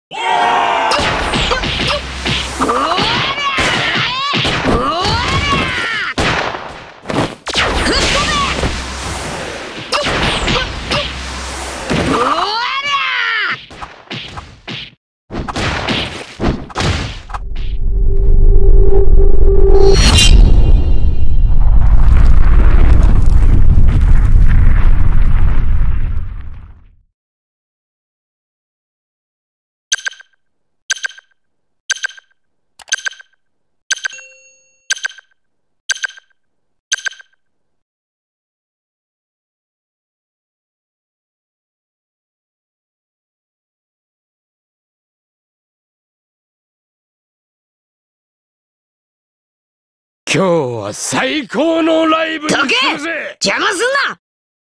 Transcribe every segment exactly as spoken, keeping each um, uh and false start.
今日は最高のライブにするぜ。 邪魔すん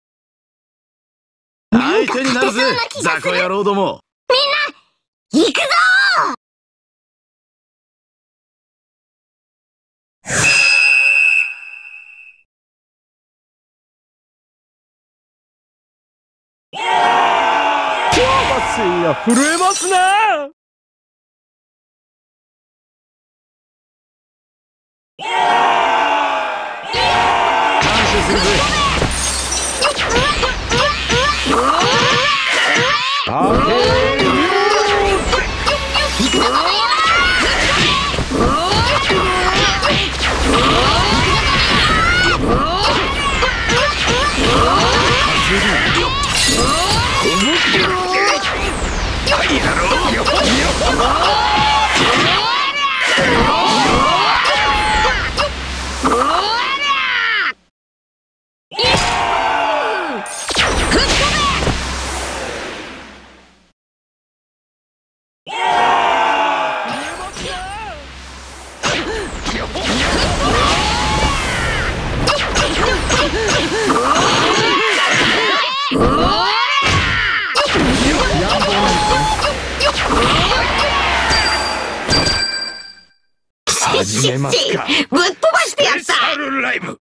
な。 相手になるぜ、雑魚野郎ども。 みんな行くぞ魂が震えますな。 感謝するぜ。 始めますか。 ぶっ飛ばしてやった。 スペシャルライブ。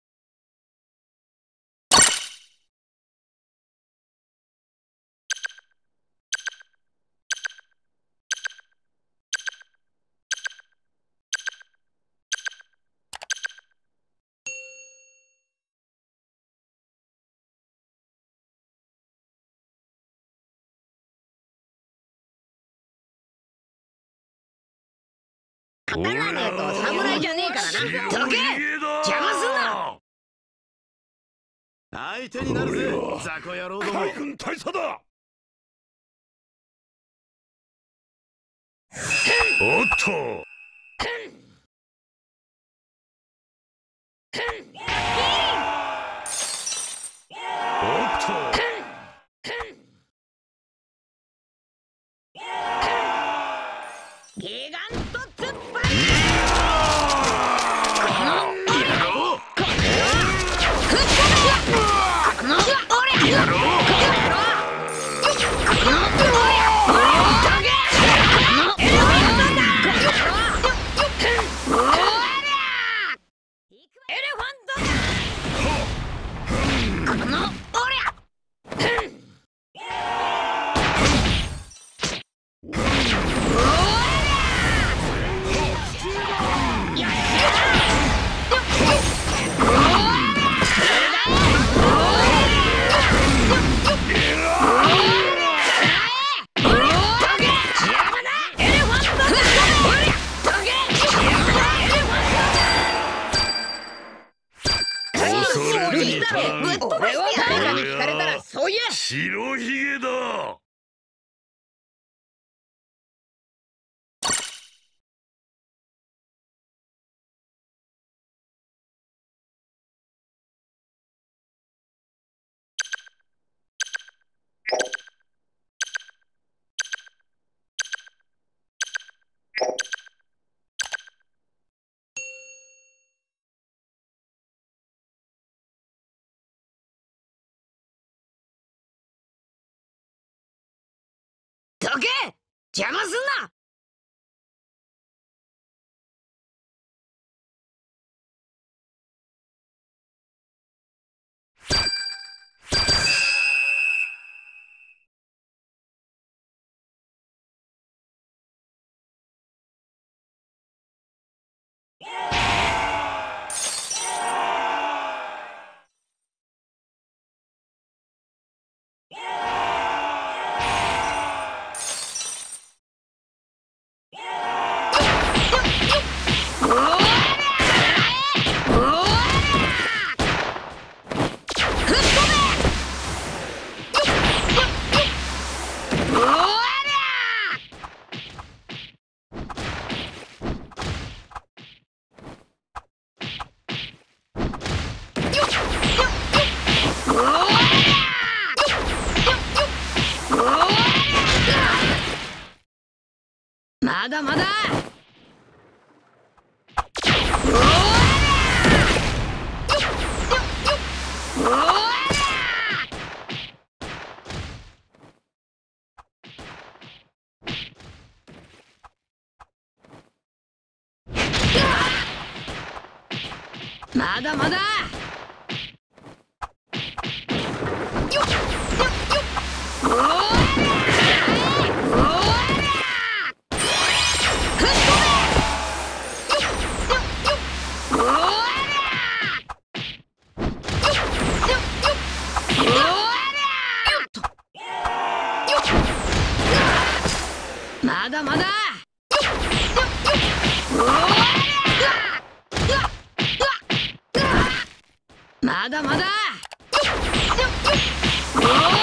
当たらねえと侍じゃねえからな。どけ！邪魔すんな。 相手になるぜ、雑魚野郎ども。 海軍大佐だ。おっと。おっと。 ギガント突破！俺は誰かに聞かれたらそう言え。 白ひげだ。 どけ！邪魔すんな。 まだまだ。まだまだ。まだまだ。まだまだ。